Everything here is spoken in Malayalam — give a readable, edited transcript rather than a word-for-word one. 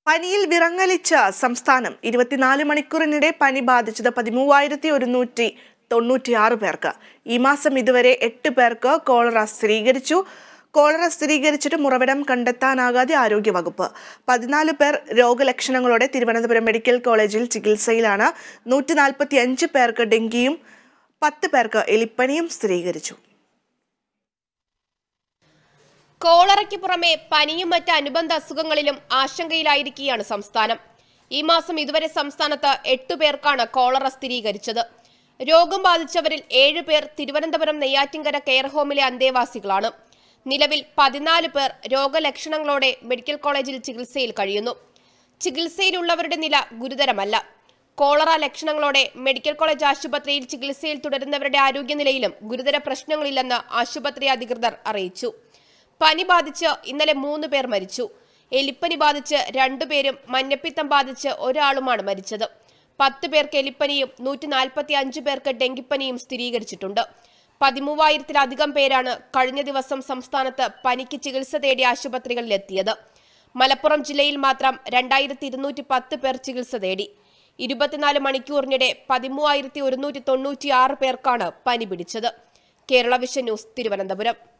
പനിയിൽ വിറങ്ങലിച്ച സംസ്ഥാനം 24 മണിക്കൂറിനിടെ പനി ബാധിച്ചത് 13,196 പേർക്ക്. ഈ മാസം ഇതുവരെ 8 പേർക്ക് കോളറ സ്ഥിരീകരിച്ചു. കോളറ സ്ഥിരീകരിച്ചിട്ടും ഉറവിടം കണ്ടെത്താനാകാതെ ആരോഗ്യവകുപ്പ്. 14 പേർ രോഗലക്ഷണങ്ങളോടെ തിരുവനന്തപുരം മെഡിക്കൽ കോളേജിൽ ചികിത്സയിലാണ്. 145 പേർക്ക് ഡെങ്കിയും 10 പേർക്ക് എലിപ്പനിയും സ്ഥിരീകരിച്ചു. കോളറയ്ക്ക് പുറമെ പനിയും മറ്റ് അനുബന്ധ അസുഖങ്ങളിലും ആശങ്കയിലായിരിക്കുകയാണ് സംസ്ഥാനം. ഈ മാസം ഇതുവരെ സംസ്ഥാനത്ത് 8 പേർക്കാണ് കോളറ സ്ഥിരീകരിച്ചത്. രോഗം ബാധിച്ചവരിൽ 7 പേർ തിരുവനന്തപുരം നെയ്യാറ്റിൻകര കെയർ ഹോമിലെ അന്തേവാസികളാണ്. നിലവിൽ 14 പേർ രോഗലക്ഷണങ്ങളോടെ മെഡിക്കൽ കോളേജിൽ ചികിത്സയിൽ കഴിയുന്നു. ചികിത്സയിലുള്ളവരുടെ നില ഗുരുതരമല്ല. കോളറ ലക്ഷണങ്ങളോടെ മെഡിക്കൽ കോളേജ് ആശുപത്രിയിൽ ചികിത്സയിൽ തുടരുന്നവരുടെ ആരോഗ്യനിലയിലും ഗുരുതര പ്രശ്നങ്ങളില്ലെന്ന് ആശുപത്രി അധികൃതർ അറിയിച്ചു. പനി ബാധിച്ച് ഇന്നലെ 3 പേർ മരിച്ചു. എലിപ്പനി ബാധിച്ച് 2 പേരും മഞ്ഞപ്പിത്തം ബാധിച്ച് ഒരാളുമാണ് മരിച്ചത്. 10 പേർക്ക് എലിപ്പനിയും 145 പേർക്ക് ഡെങ്കിപ്പനിയും സ്ഥിരീകരിച്ചിട്ടുണ്ട്. 13,000-ലധികം പേരാണ് കഴിഞ്ഞ ദിവസം സംസ്ഥാനത്ത് പനിക്ക് ചികിത്സ തേടി ആശുപത്രികളിലെത്തിയത്. മലപ്പുറം ജില്ലയിൽ മാത്രം 2,210 പേർ ചികിത്സ തേടി. 24 മണിക്കൂറിനിടെ 13,196 പേർക്കാണ് പനി പിടിച്ചത്. Kerala vision news, Thiruvananthapuram.